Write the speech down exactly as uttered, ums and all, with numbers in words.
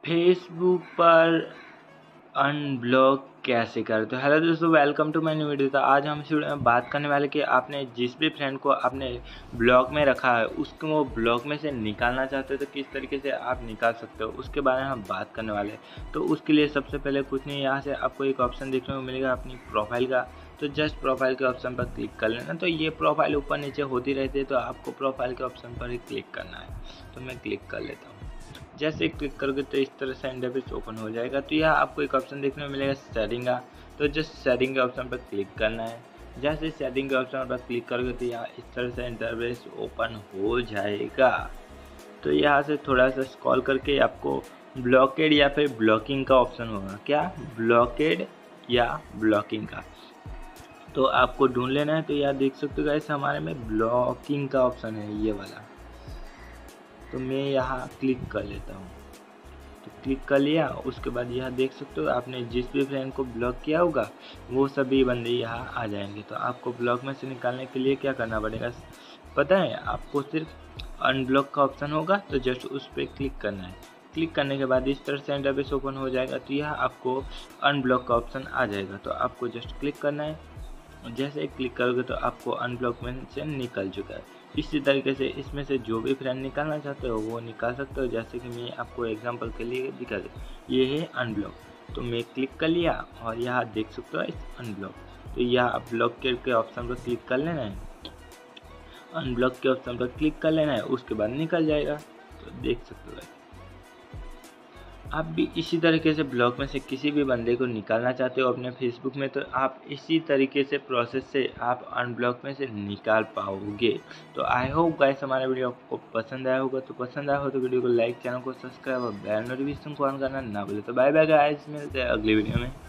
Facebook पर unblock कैसे करें। तो हेलो दोस्तों, welcome to my new video. तो आज हम इस वीडियो में बात करने वाले कि आपने जिस भी फ्रेंड को आपने ब्लॉक में रखा है उसको वो ब्लॉक में से निकालना चाहते हो तो किस तरीके से आप निकाल सकते हो, उसके बारे में हम बात करने वाले हैं। तो उसके लिए सबसे पहले कुछ नहीं, यहाँ से आपको एक ऑप्शन देखने को मिलेगा अपनी प्रोफाइल का। तो जस्ट प्रोफाइल के ऑप्शन पर क्लिक कर लेना। तो ये प्रोफाइल ऊपर नीचे होती रहती है, तो आपको प्रोफाइल के ऑप्शन पर ही क्लिक करना है। तो मैं क्लिक कर लेता हूँ। जैसे क्लिक करोगे तो इस तरह से इंटरफेस ओपन हो जाएगा। तो यहाँ आपको एक ऑप्शन देखने को मिलेगा सेटिंग का। तो जस्ट सेटिंग के ऑप्शन पर क्लिक करना है। जैसे सेटिंग के ऑप्शन पर क्लिक करोगे तो यहाँ इस तरह से इंटरफेस ओपन हो जाएगा। तो यहाँ से थोड़ा सा स्क्रॉल करके आपको ब्लॉकेड या फिर ब्लॉकिंग का ऑप्शन होगा। क्या? ब्लॉकेड या ब्लॉकिंग का। तो आपको ढूंढ लेना है। तो यहाँ देख सकते हो गाइस, हमारे में ब्लॉकिंग का ऑप्शन है ये वाला। तो मैं यहाँ क्लिक कर लेता हूँ। तो क्लिक कर लिया। उसके बाद यहाँ देख सकते हो आपने जिस भी फ्रेंड को ब्लॉक किया होगा वो सभी बंदे यहाँ आ जाएंगे। तो आपको ब्लॉक में से निकालने के लिए क्या करना पड़ेगा पता है? आपको सिर्फ अनब्लॉक का ऑप्शन होगा, तो जस्ट उस पर क्लिक करना है। क्लिक करने के बाद इस तरह से इंटरफेस ओपन हो जाएगा। तो यहाँ आपको अनब्लॉक का ऑप्शन आ जाएगा। तो आपको जस्ट क्लिक करना है। जैसे क्लिक करोगे तो आपको अनब्लॉक में से निकल चुका है। इसी तरीके से इसमें से जो भी फ्रेंड निकालना चाहते हो वो निकाल सकते हो। जैसे कि मैं आपको एग्जांपल के लिए दिखा दूँ, ये है अनब्लॉक। तो मैं क्लिक कर लिया और यहाँ देख सकते हो इस अनब्लॉक। तो यहाँ ब्लॉक के ऑप्शन पर क्लिक कर लेना है। अनब्लॉक के ऑप्शन पर क्लिक कर लेना है, उसके बाद निकल जाएगा। तो देख सकते हो आप भी इसी तरीके से ब्लॉक में से किसी भी बंदे को निकालना चाहते हो अपने फेसबुक में, तो आप इसी तरीके से प्रोसेस से आप अनब्लॉक में से निकाल पाओगे। तो आई होप गाइस हमारा वीडियो आपको पसंद आया होगा। तो पसंद आया हो तो वीडियो को लाइक, चैनल को सब्सक्राइब और बेल नोटिफिकेशन को ऑन करना ना भूले। तो बाय बाय गाइस, मिलते हैं अगली वीडियो में।